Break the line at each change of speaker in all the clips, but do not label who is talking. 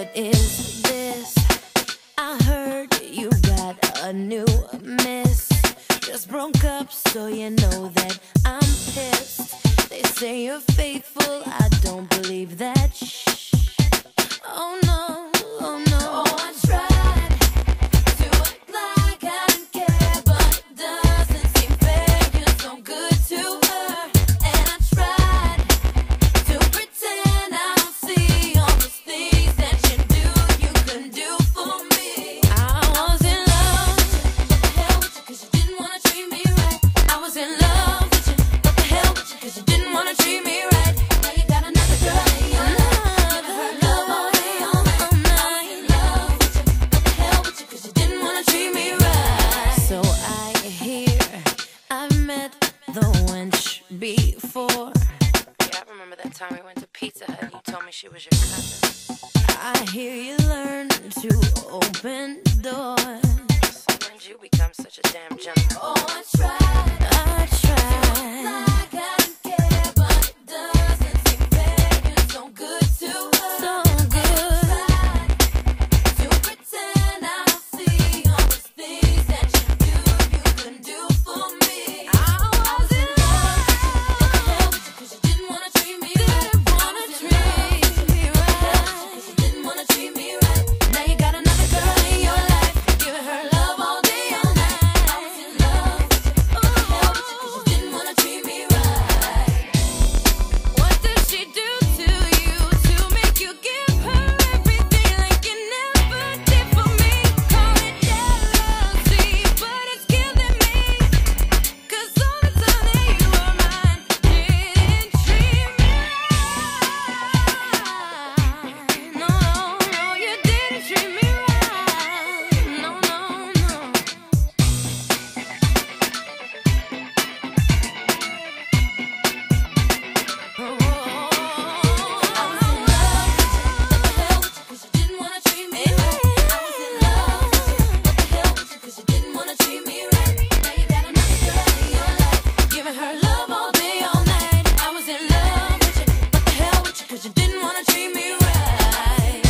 What is this? I heard you got a new miss. Just broke up, so you know that I'm pissed. They say you're faithful, I don't believe that. Shh. Oh no, oh no. Oh, I tried to act like I didn't care, but it doesn't seem fair. You're so good to her, and I tried to pretend I don't see all those things that you do, you couldn't do for me. I was in love with you, what the hell with you, 'cause you didn't wanna treat me right. I was in love with you, what the hell with you, 'cause you didn't wanna treat me right. Now you got another girl in your life, giving her love all day, all night. I was in love with you, what the hell with you, 'cause you didn't wanna treat me right. So I hear I've met the wench before.
Yeah, I remember that time we went to Pizza Hut and you told me she was your cousin.
I hear you learn to open doors.
So when did you become such a damn gentleman?
Oh, I tried. Like I didn't care, but it doesn't seem fair. You're so good to her. So good. To pretend I don't see all those things that you do, you couldn't do for me. I was in love with you, what the hell with you, 'cause you didn't wanna treat me right. Didn't wanna treat me right. 'Cause you didn't wanna treat me right. Now you got another girl in your life, giving her love all day, all night. I was in love with you, what the hell with you, 'cause you didn't wanna treat me right. What does she do to you to make you give her everything like you never did for me? Call it jealousy, but it's killing me. 'Cause all the time that you were mine, didn't treat me right. No, no, you didn't treat me right. No, no, no. I was in love with you, what the hell with you, 'cause you didn't wanna treat me right. I was in love with you, what the hell with you, 'cause you didn't wanna treat me right. Now you got another girl in your life, giving her love all day, all night. I was in love with you, what the hell with you, 'cause you didn't wanna treat me right.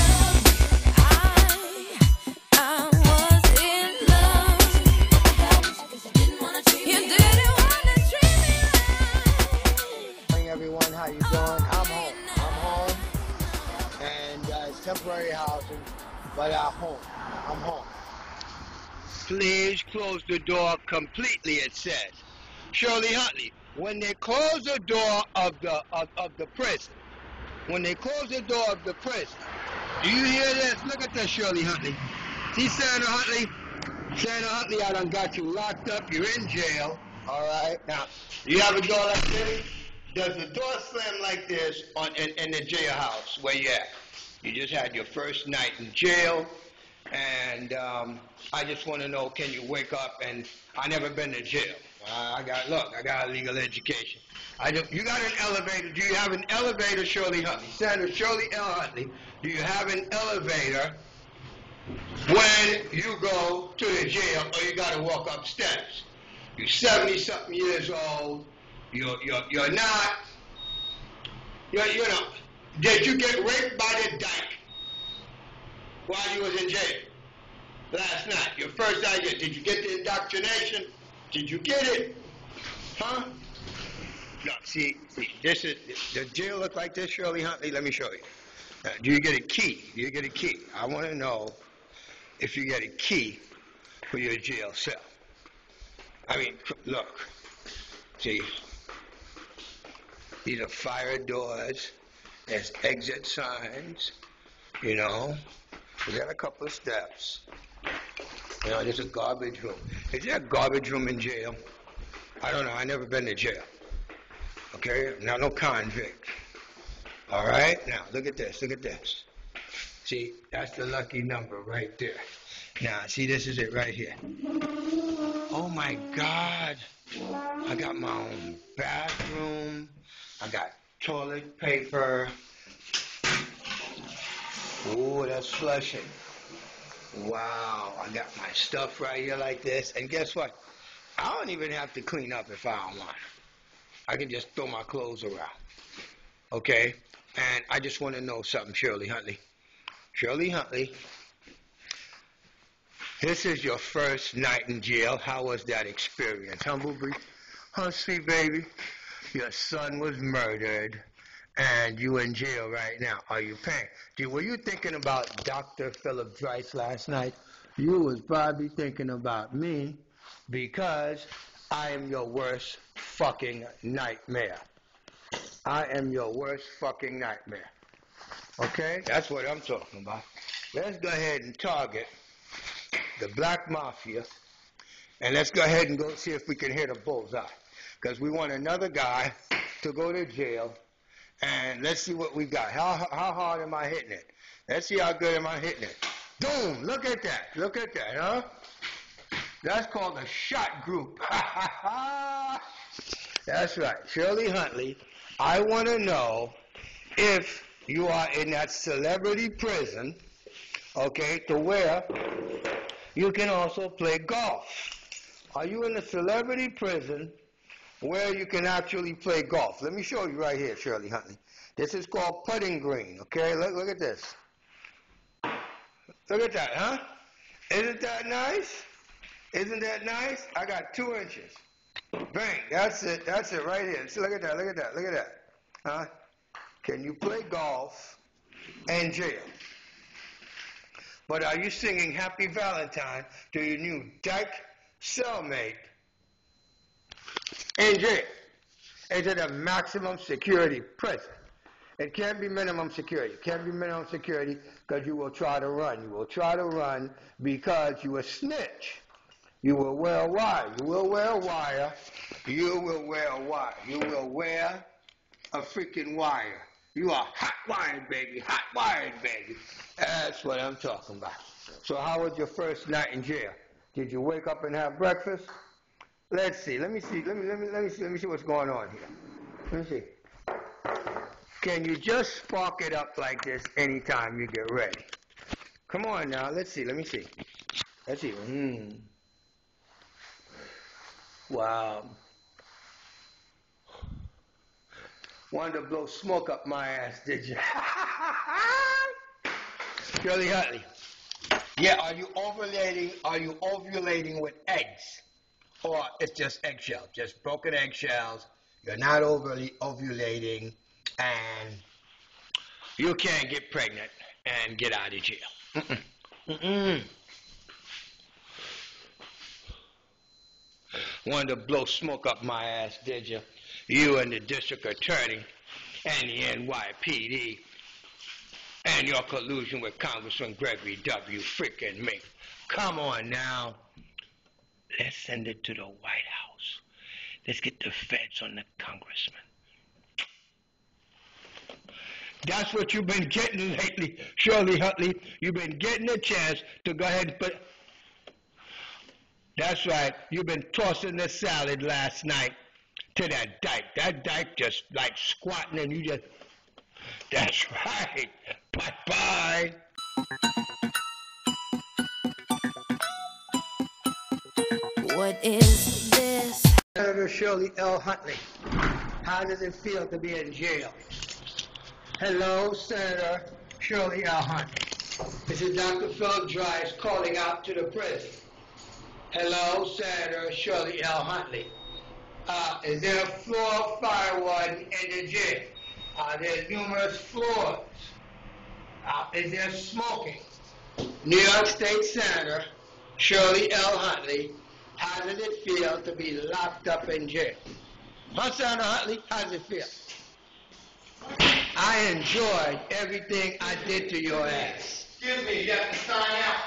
I was in love, what the hell with you, 'cause you didn't wanna treat me right. You didn't wanna treat me right.
Morning, everyone. How you doing? I'm home, and it's temporary housing, but I'm home. I'm home. Please close the door completely. It says, Shirley Huntley. When they close the door of the prison, when they close the door of the prison, do you hear this? Look at this, Shirley Huntley. See, Sandra Huntley. Sandra Huntley, I done got you locked up. You're in jail. All right. Now, you have a door like this. Does the door slam like this in the jailhouse where you at? You just had your first night in jail, and I just want to know, can you wake up? And I never been to jail. I got a legal education. You got an elevator? Do you have an elevator, Shirley Huntley? Sandra Shirley L. Huntley, do you have an elevator when you go to the jail, or you got to walk upstairs? You're 70-something years old. You're not. Did you get raped by the dyke while you was in jail last night? Your first idea. Did you get the indoctrination? Did you get it? Huh? No, see, this is, the jail look like this, Shirley Huntley? Let me show you. Do you get a key? Do you get a key? I want to know if you get a key for your jail cell. I mean, look. See, these are fire doors. There's exit signs, you know. We got a couple of steps. You know, there's a garbage room. Is there a garbage room in jail? I don't know. I never been to jail. Okay? Now, no convict. All right? Now, look at this. Look at this. See, that's the lucky number right there. Now, see, this is it right here. Oh, my God. I got my own bathroom. I got toilet paper. Ooh, that's flushing. Wow, I got my stuff right here like this. And guess what? I don't even have to clean up if I don't want. I can just throw my clothes around. Okay? And I just want to know something, Shirley Huntley. Shirley Huntley, this is your first night in jail. How was that experience? Humblebee? Oh, sweet baby, your son was murdered, and you in jail right now. Are you paying? Were you thinking about Dr. Philip Dreiss last night? You was probably thinking about me, because I am your worst fucking nightmare. I am your worst fucking nightmare. Okay? That's what I'm talking about. Let's go ahead and target the Black Mafia, and let's go ahead and go see if we can hit a bullseye. Because we want another guy to go to jail, and let's see what we got. How hard am I hitting it? Let's see how good am I hitting it. Boom! Look at that. Look at that, huh? That's called a shot group. That's right. Shirley Huntley, I want to know if you are in that celebrity prison, okay, to where you can also play golf. Are you in a celebrity prison where you can actually play golf? Let me show you right here, Shirley Huntley. This is called putting green, okay? Look at this. Look at that, huh? Isn't that nice? Isn't that nice? I got 2 inches. Bang, that's it right here. See, look at that, look at that, look at that. Huh? Can you play golf in jail? But are you singing Happy Valentine to your new dyke cellmate in jail? Is it a maximum security prison? It can't be minimum security. It can't be minimum security because you will try to run. You will try to run because you a snitch. You will wear a wire. You will wear a wire. You will wear a wire. You will wear a freaking wire. You are hot wired, baby. Hot wired, baby. That's what I'm talking about. So how was your first night in jail? Did you wake up and have breakfast? Let's see. Let me see. Let me see what's going on here. Let me see. Can you just spark it up like this anytime you get ready? Come on now. Let's see. Let me see. Let's see. Wow. Wanted to blow smoke up my ass, did you? Shirley Huntley. Yeah, are you ovulating with eggs? Or it's just eggshells, just broken eggshells. You're not overly ovulating, and you can't get pregnant and get out of jail. Wanted to blow smoke up my ass, did you? You and the district attorney and the NYPD and your collusion with Congressman Gregory W. freaking Mink. Come on now. Let's send it to the White House. Let's get the feds on the congressman. That's what you've been getting lately, Shirley Huntley. You've been getting a chance to go ahead and put... That's right. You've been tossing the salad last night to that dyke. That dyke just like squatting and you just... That's right. Bye-bye.
What is this?
Senator Shirley L. Huntley, how does it feel to be in jail? Hello, Senator Shirley L. Huntley. This is Dr. Philip Dreiss calling out to the prison. Hello, Senator Shirley L. Huntley. Is there a floor fire warden in the jail? There's numerous floors. Is there smoking? New York State Senator Shirley L. Huntley, how does it feel to be locked up in jail? Huh, Senator Huntley, how does it feel? I enjoyed everything I did to your ass. Excuse me, you have to sign out.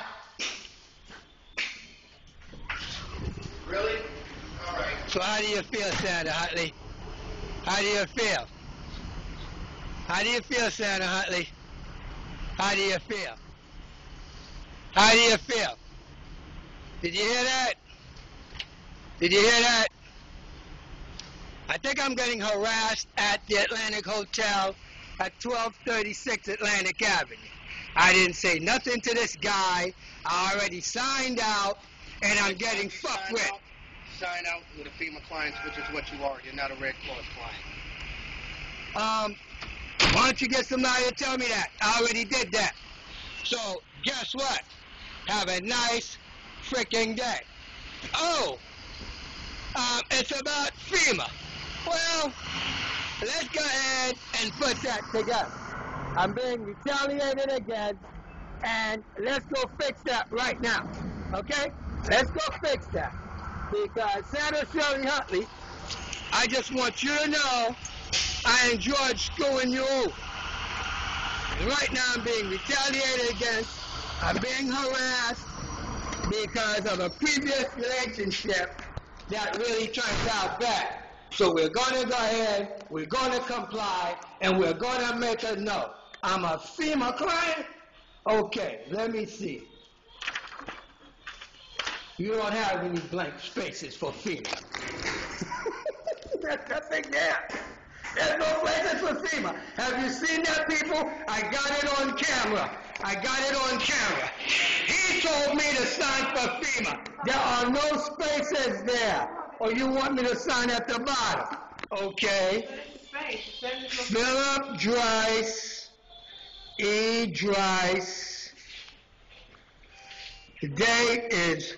Really? All right. So how do you feel, Senator Huntley? How do you feel? How do you feel, Senator Huntley? How do you feel? How do you feel? Did you hear that? Did you hear that? I think I'm getting harassed at the Atlantic Hotel at 1236 Atlantic Avenue. I didn't say nothing to this guy. I already signed out, and I'm getting fucked with.
Sign out with a FEMA client, which is what you are. You're not a Red Cross client.
Why don't you get some lawyer to tell me that? I already did that. So guess what? Have a nice freaking day. Oh, it's about FEMA. Well, let's go ahead and put that together. I'm being retaliated against, and let's go fix that right now. Okay? Let's go fix that. Because Senator Shirley Huntley, I just want you to know I enjoyed screwing you over. And right now I'm being retaliated against. I'm being harassed because of a previous relationship that really turns out bad. So we're going to go ahead, we're going to comply, and we're going to make a note. I'm a FEMA client? Okay, let me see. You don't have any blank spaces for FEMA. There's nothing there. There's no places for FEMA. Have you seen that, people? I got it on camera. I got it on camera. He told me to sign for FEMA. There are no spaces there. Or you want me to sign at the bottom? Okay. Philip Dries, E. Dries. The date is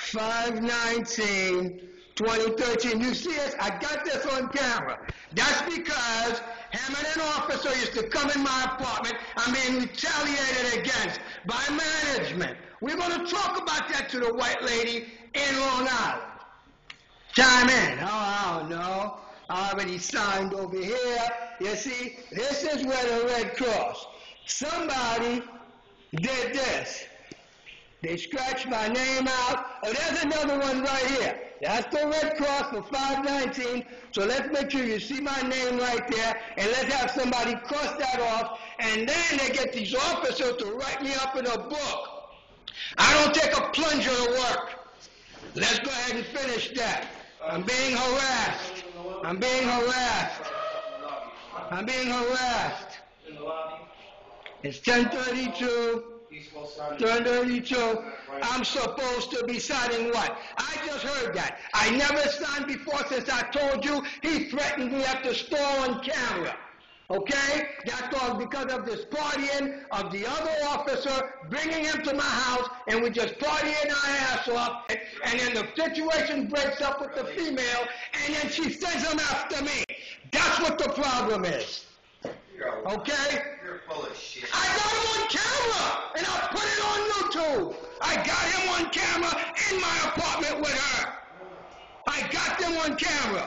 5/19/2013. You see this? I got this on camera. That's because him and an officer used to come in my apartment. I'm being retaliated against by management. We're going to talk about that to the white lady in Long Island. Chime in. Oh, I don't know. I already signed over here. You see, this is where the Red Cross. Somebody did this. They scratched my name out. Oh, there's another one right here. That's the Red Cross for 5/19. So let's make sure you see my name right there, and let's have somebody cross that off, and then they get these officers to write me up in a book. I don't take a plunger to work. Let's go ahead and finish that. I'm being harassed. I'm being harassed. I'm being harassed. It's 10:32. 10:32. I'm supposed to be signing what? I just heard that. I never signed before since I told you he threatened me at the store on camera. Okay? That's all because of this partying of the other officer, bringing him to my house, and we just partying our ass off, and then the situation breaks up with the female, and then she sends him after me. That's what the problem is. Okay?
You're full of shit.
I got him on camera, and I'll put it on YouTube. I got him on camera in my apartment with her. I got them on camera.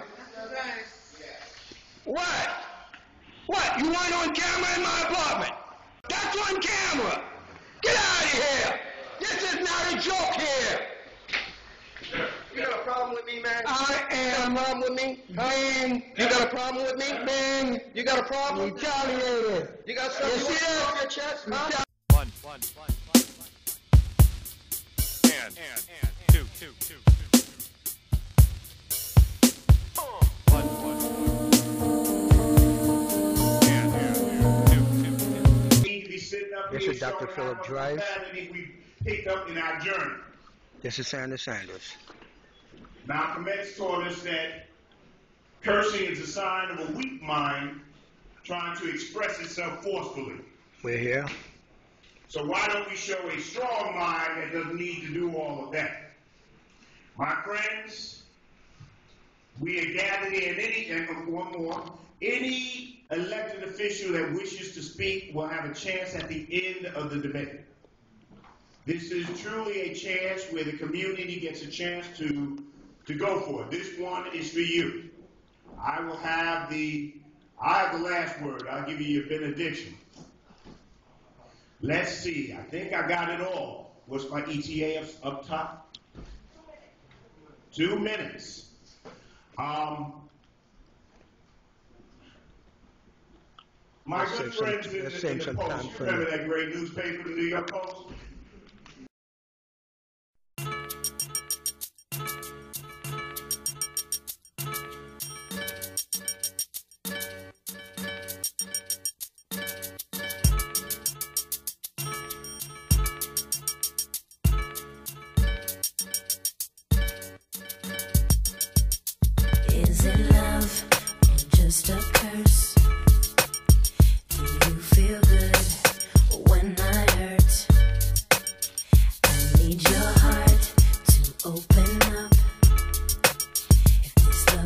What? What? You weren't on camera in my apartment? That's on camera. Get out of here. This is not a joke here.
You got a problem with me, man?
I am.
You got a problem with me?
Being.
You got a problem with me?
Being.
You got a problem?
Retaliated.
You got something
You see
on
that?
your chest, huh?
One. And two. One. And two.
Need to be sitting up
This
here
is Dr.
showing
Philip
how much
Dries.
humanity we picked up in our journey.
This is Senator Sanders.
Malcolm X taught us that cursing is a sign of a weak mind trying to express itself forcefully.
We're here.
So why don't we show a strong mind that doesn't need to do all of that? My friends, we are gathered here, any elected official that wishes to speak will have a chance at the end of the debate. This is truly a chance where the community gets a chance to go for it. This one is for you. I have the last word. I'll give you your benediction. Let's see. I think I got it all. What's my ETA up top? 2 minutes. My good friends in the Post, you remember that great newspaper, the New York Post?
Is it love or just a curse? Do you feel good when I hurt?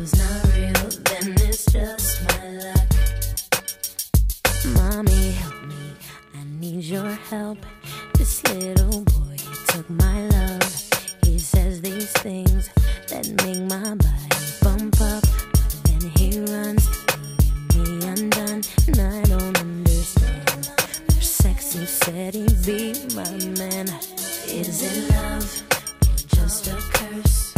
love's not real, then it's just my luck. Mommy, help me, I need your help. This little boy, he took my love. He says these things that make my body bump up, but then he runs, leaving me undone, and I don't understand. For sex, he said he'd be my man. Is it love or just a curse?